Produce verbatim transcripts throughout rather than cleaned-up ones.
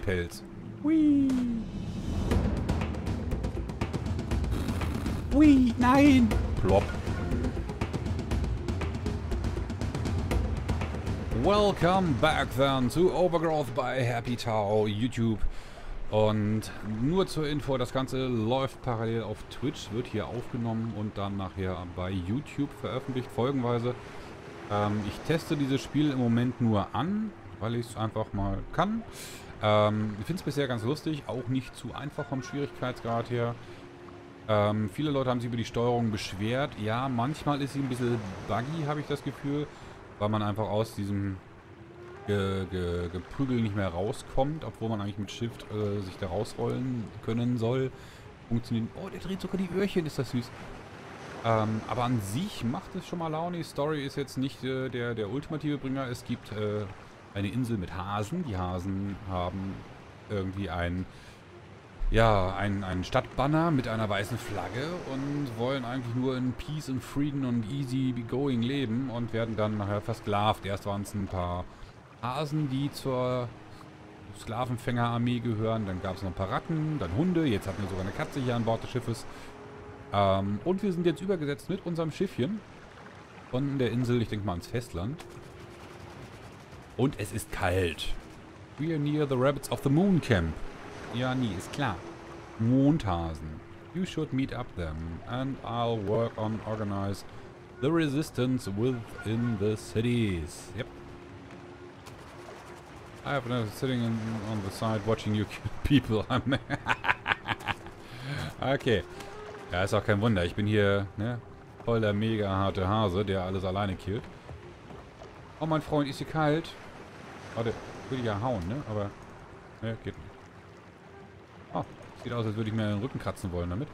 Schneepelz. Hui. Hui, nein. Plopp. Welcome back then to Overgrowth by Happy Tau YouTube. Und nur zur Info, das Ganze läuft parallel auf Twitch, wird hier aufgenommen und dann nachher bei YouTube veröffentlicht, folgenweise. Ähm, ich teste dieses Spiel im Moment nur an, weil ich es einfach mal kann. Ähm, ich finde es bisher ganz lustig, auch nicht zu einfach vom Schwierigkeitsgrad her. Ähm, viele Leute haben sich über die Steuerung beschwert. Ja, manchmal ist sie ein bisschen buggy, habe ich das Gefühl, weil man einfach aus diesem Ge Ge Geprügel nicht mehr rauskommt, obwohl man eigentlich mit Shift äh, sich da rausrollen können soll. Funktioniert. Oh, der dreht sogar die Öhrchen, ist das süß. Ähm, aber an sich macht es schon mal Laune. Die Story ist jetzt nicht äh, der, der ultimative Bringer. Es gibt äh, eine Insel mit Hasen. Die Hasen haben irgendwie ein, ja, ein, einen Stadtbanner mit einer weißen Flagge und wollen eigentlich nur in Peace and Freedom und easy going leben und werden dann nachher versklavt. Erst waren es ein paar Hasen, die zur Sklavenfängerarmee gehören. Dann gab es noch ein paar Ratten, dann Hunde. Jetzt hatten wir sogar eine Katze hier an Bord des Schiffes. Ähm, und wir sind jetzt übergesetzt mit unserem Schiffchen von der Insel, ich denke mal, ans Festland. Und es ist kalt. We are near the Rabbits of the Moon Camp. Ja, nie, ist klar. Mondhasen. You should meet up them. And I'll work on organize the resistance within the cities. Yep. I have been sitting in, on the side watching you kill people. Okay. Ja, ist auch kein Wunder. Ich bin hier, ne, voll der mega harte Hase, der alles alleine killt. Oh, mein Freund, ist hier kalt? Warte, würde ich ja hauen, ne? Aber, ne, geht nicht. Oh, sieht aus, als würde ich mir den Rücken kratzen wollen damit.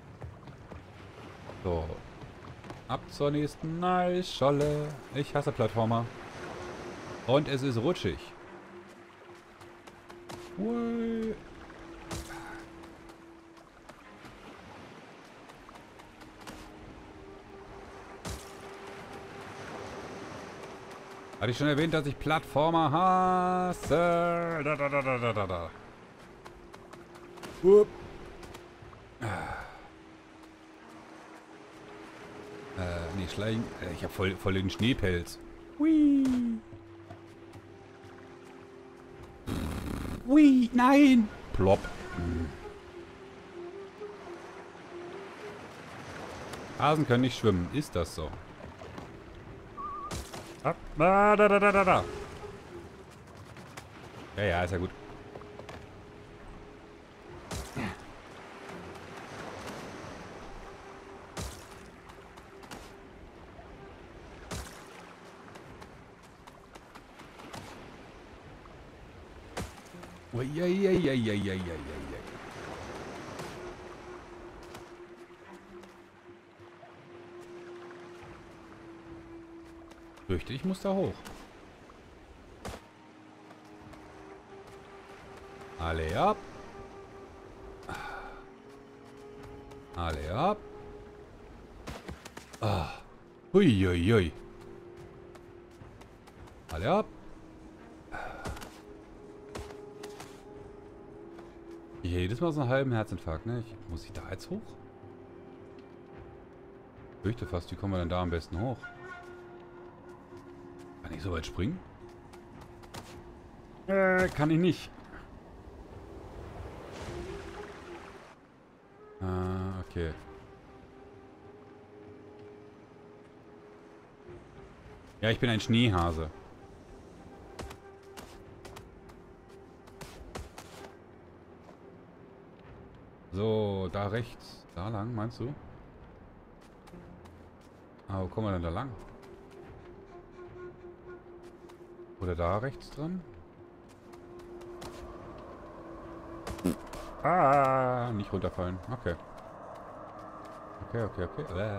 So. Ab zur nächsten Eisscholle. Ich hasse Plattformer. Und es ist rutschig. Ui. Hatte ich schon erwähnt, dass ich Plattformer hasse? Da, da, da, da, da, da, da. Upp. Äh, nee, Schleichen. Ich hab voll, voll den Schneepelz. Hui. Hui, nein. Plopp. Hm. Hasen können nicht schwimmen. Ist das so? Ah, da, da, da, da, da. Ja, ja, ist ja gut. Uiuiuiuiuiuiui. Fürchte, ich muss da hoch. Alle ab. Alle ab. Ah. Huiuiui. Alle ab. Jedes Mal so einen halben Herzinfarkt, ne? Ich, muss ich da jetzt hoch? Ich fürchte fast, wie kommen wir denn da am besten hoch? Kann ich so weit springen? Äh, kann ich nicht. Ah, okay. Ja, ich bin ein Schneehase. So, da rechts. Da lang, meinst du? Ah, wo kommen wir denn da lang? Oder da rechts dran? Ah, nicht runterfallen. Okay. Okay, okay, okay. Äh.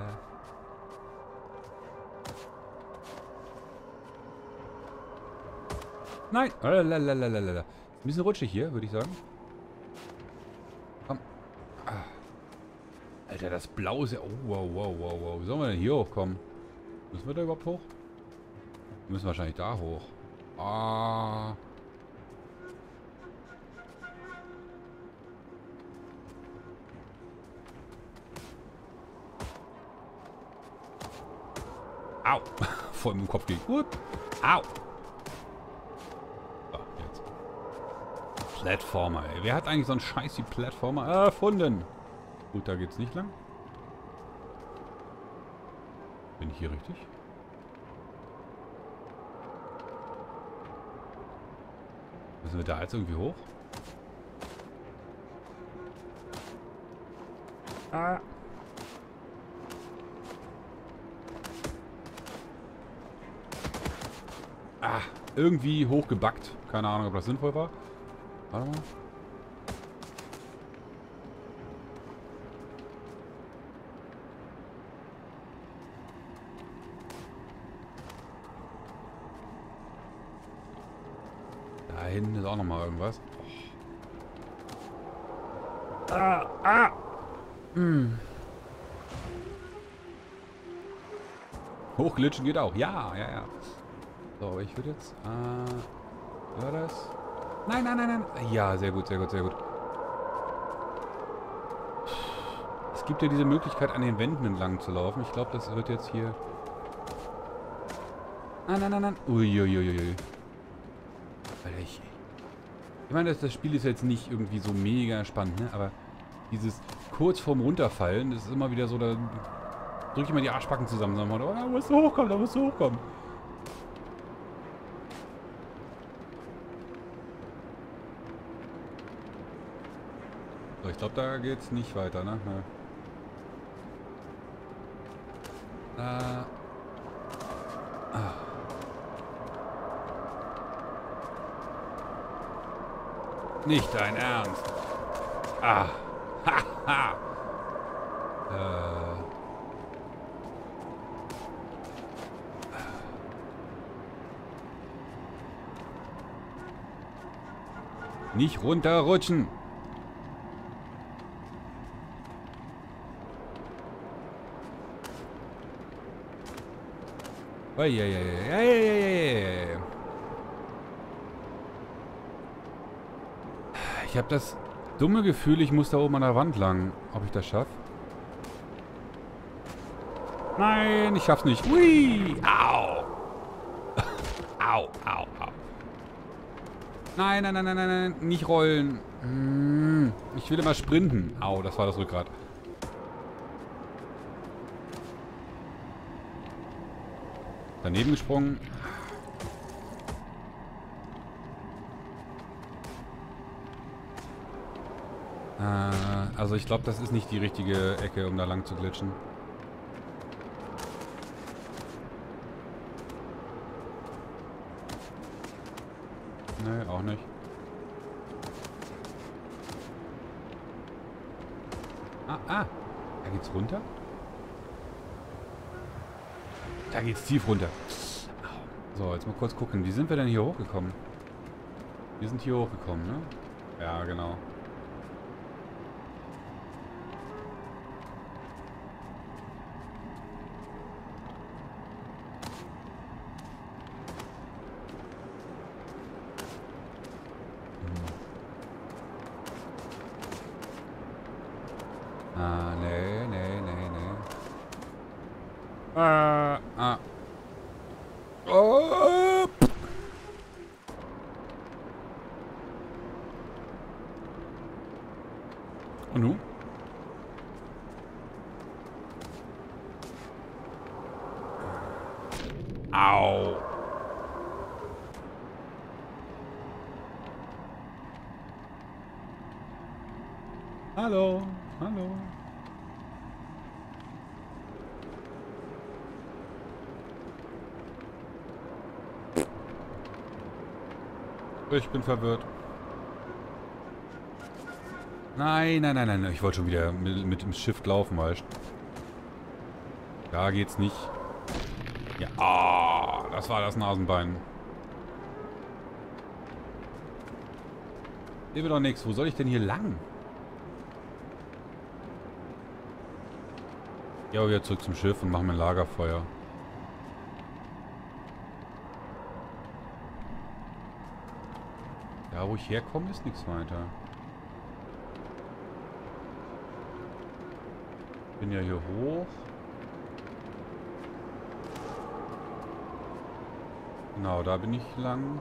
Nein! Lalalala. Ein bisschen rutschig hier, würde ich sagen. Komm. Ah. Alter, das Blau ist ja... Oh, wow, wow, wow, wow. Wie sollen wir denn hier hochkommen? Müssen wir da überhaupt hoch? Wir müssen wahrscheinlich da hoch. Ah. Au. Voll im Kopf gegen. Up. Au. So, jetzt. Plattformer, ey. Wer hat eigentlich so einen Scheiß wie Plattformer erfunden? Gut, da geht's nicht lang. Bin ich hier richtig? Müssen wir da jetzt irgendwie hoch? Ah. Ah, irgendwie hochgebackt. Keine Ahnung, ob das sinnvoll war. Warte mal. Da hinten ist auch noch mal irgendwas. Oh. Ah, ah. Hm. Hochglitschen geht auch. Ja, ja, ja. So, aber ich würde jetzt... Äh, war das? Nein, nein, nein, nein. Ja, sehr gut, sehr gut, sehr gut. Es gibt ja diese Möglichkeit, an den Wänden entlang zu laufen. Ich glaube, das wird jetzt hier... Nein, nein, nein, nein. Uiuiuiui. Alter, ich... Ich meine, das, das Spiel ist jetzt nicht irgendwie so mega spannend, ne? Aber dieses kurz vorm Runterfallen, das ist immer wieder so, da drücke ich mal die Arschbacken zusammen. Sag mal, oh, da musst du hochkommen, da musst du hochkommen. So, ich glaube, da geht's nicht weiter, ne? Ja. Äh. Ah. Nicht dein Ernst. Ah. Ha, ha. Äh. Nicht runterrutschen. Eieieiei. Ich habe das dumme Gefühl, ich muss da oben an der Wand lang. Ob ich das schaffe? Nein, ich schaff's nicht. Ui! Au! Au, au, au. Nein, nein, nein, nein, nein, nein. Nicht rollen. Hm, ich will immer sprinten. Au, das war das Rückgrat. Daneben gesprungen. Äh, also ich glaube, das ist nicht die richtige Ecke, um da lang zu glitschen. Nee, auch nicht. Ah, ah. Da geht's runter? Da geht's tief runter. So, jetzt mal kurz gucken. Wie sind wir denn hier hochgekommen? Wir sind hier hochgekommen, ne? Ja, genau. Ah, nee, nee, nee, nee. Ah, ah. Oh! Und nun? Au! Hallo, hallo. Ich bin verwirrt. Nein, nein, nein, nein. Ich wollte schon wieder mit, mit dem Shift laufen, weißt du. Da geht's nicht. Ja, ah, das war das Nasenbein. Hier wird doch nichts. Wo soll ich denn hier lang? Ja, wieder zurück zum Schiff und machen ein Lagerfeuer. Da, wo ich herkomme, ist nichts weiter. Ich bin ja hier hoch. Genau, da bin ich lang.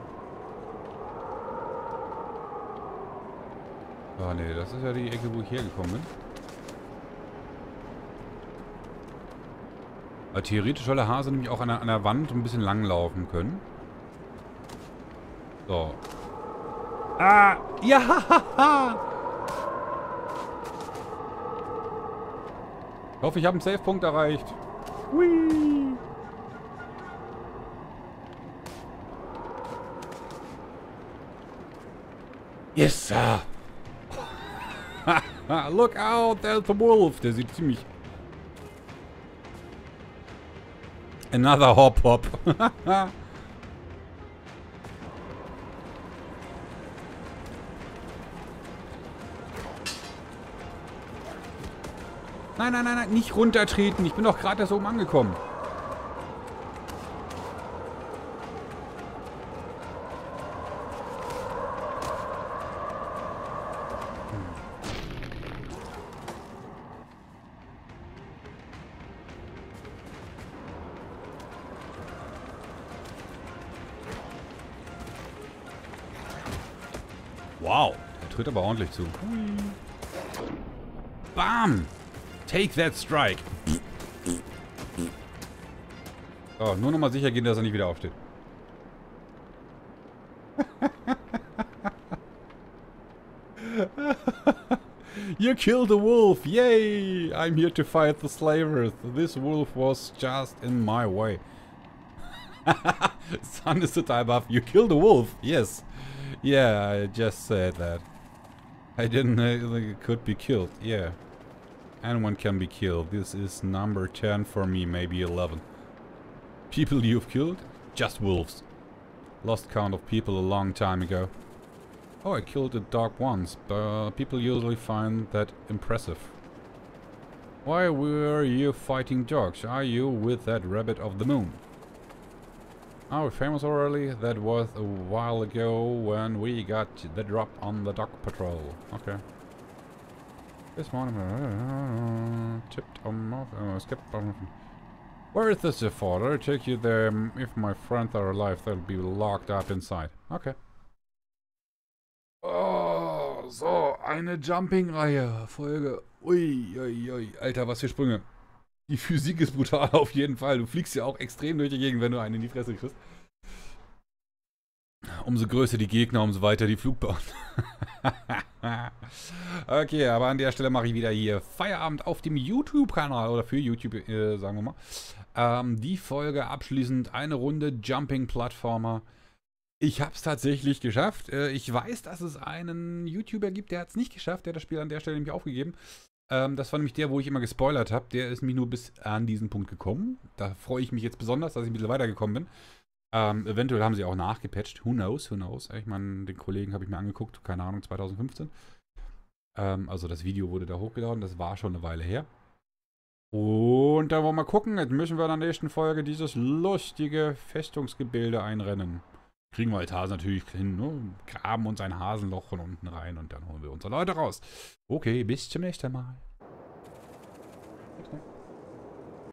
Ah, nee, das ist ja die Ecke, wo ich hergekommen bin. Aber theoretisch soll der Hase nämlich auch an der, an der Wand ein bisschen lang laufen können. So. Ah! Ja! Ich hoffe, ich habe einen Safe-Punkt erreicht. Hui! Yes, sir! Look out, there's the wolf! Der sieht ziemlich... Another Hop-Hop. Nein, nein, nein, nein, nicht runtertreten. Ich bin doch gerade erst oben angekommen. Wow, er tritt aber ordentlich zu. Bam! Take that strike. So, nur noch mal sicher gehen, dass er nicht wieder aufsteht. You killed a wolf! Yay! I'm here to fight the slavers. This wolf was just in my way. Sun is the type of... You killed a wolf? Yes. Yeah, I just said that. I didn't know it could be killed. Yeah. Anyone can be killed. This is number ten for me, maybe eleven. People you've killed? Just wolves. Lost count of people a long time ago. Oh, I killed a dog once, but people usually find that impressive. Why were you fighting dogs? Are you with that rabbit of the moon? Oh, famous already? That was a while ago when we got the drop on the dog patrol. Okay. This morning, uh, tipped on off, uh, skipped on. Where is this father? I take you there. If my friends are alive, they'll be locked up inside. Okay. Oh, so, eine Jumping-Reihe. Folge. Ui, ui, ui. Alter, was für Sprünge. Die Physik ist brutal auf jeden Fall. Du fliegst ja auch extrem durch die Gegend, wenn du einen in die Fresse kriegst. Umso größer die Gegner, umso weiter die Flugbahn. Okay, aber an der Stelle mache ich wieder hier Feierabend auf dem YouTube-Kanal. Oder für YouTube, äh, sagen wir mal. Ähm, die Folge abschließend eine Runde Jumping-Plattformer. Ich habe es tatsächlich geschafft. Äh, ich weiß, dass es einen YouTuber gibt, der hat es nicht geschafft. Der hat das Spiel an der Stelle nämlich aufgegeben. Ähm, das war nämlich der, wo ich immer gespoilert habe. Der ist nämlich nur bis an diesen Punkt gekommen. Da freue ich mich jetzt besonders, dass ich ein bisschen weitergekommen bin. Ähm, eventuell haben sie auch nachgepatcht. Who knows, who knows. Ich meine, den Kollegen habe ich mir angeguckt. Keine Ahnung, zwanzig fünfzehn. Ähm, also das Video wurde da hochgeladen. Das war schon eine Weile her. Und da wollen wir mal gucken. Jetzt müssen wir in der nächsten Folge dieses lustige Festungsgebilde einrennen. Kriegen wir als Hase natürlich hin, ne? Graben uns ein Hasenloch von unten rein und dann holen wir unsere Leute raus. Okay, bis zum nächsten Mal.